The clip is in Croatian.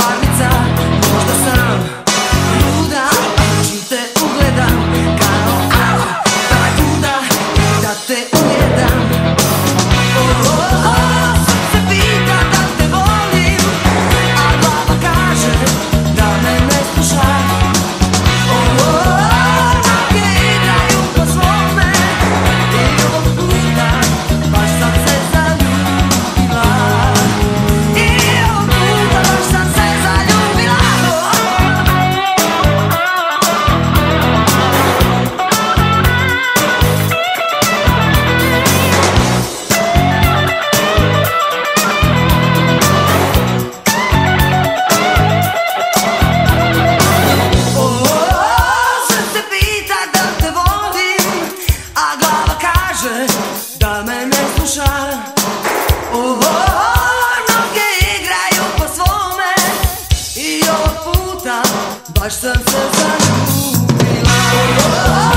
varnica, možda sam luda, čim te ugledam, kao barakuda, da te ujedam. Srce pita da te volim, a glava kaže da me ne sluša. Noge igraju po svome i ovog puta baš sam se zaljubila. I ovog puta baš sam se zaljubila. Srce pita da te volim, a glava kaže da me ne sluša. Noge igraju po svome i ovog puta baš sam se zaljubila.